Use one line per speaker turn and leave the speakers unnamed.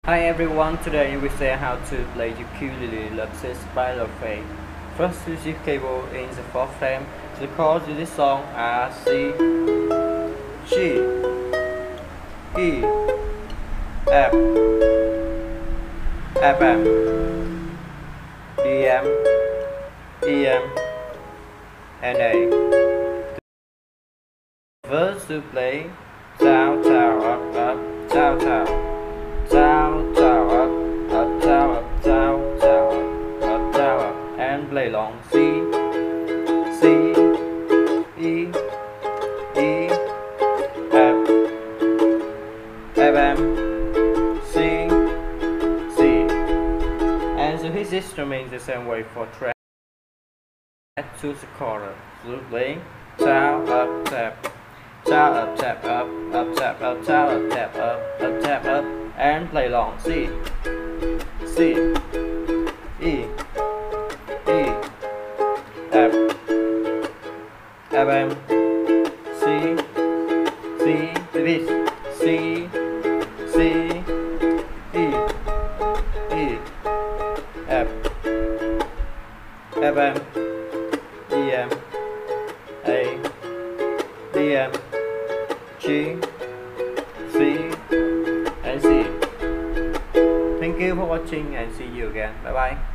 Hi everyone, today we say how to play ukulele Lovesick by Laufey. First use your keyboard in the 4th frame. The chords in this song are C, G, E, F, FM, DM, EM, and A. The verse to play down, down, up, down, down. Down, down, up, down, up, down, down, up, down, up, and play long C, C, E, E, F, F, M, C, C, and so his instrument the same way for track to the chorus. So playing down, up, tap, down, up, tap, up, tap, up, down, up, tap, up, tap, up. And play long C, C, E, E, F, F, M, C, C, this, C, C, E, E, F, F, M, E, M, A, D, M, G, C, and C. Thank you for watching and see you again. Bye bye.